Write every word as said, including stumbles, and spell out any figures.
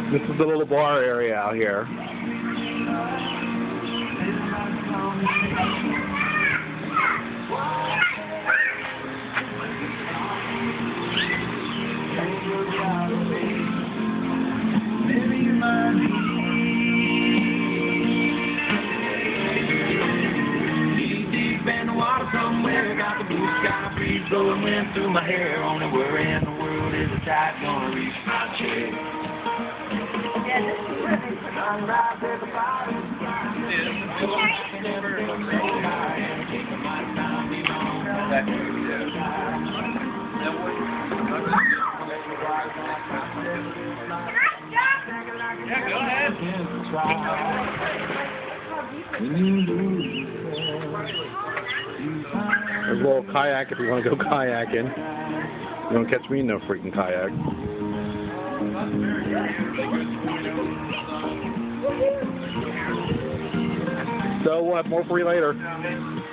This is the little bar area out here. Got the blue sky breeze blowing wind through my hair. Only worry in the world is the tide gonna reach my chair. Yeah, this is where they put on rise at the bottom. Yeah, go ahead. There's a little kayak if you want to go kayaking. You don't catch me in no freaking kayak. So we'll have more for you later.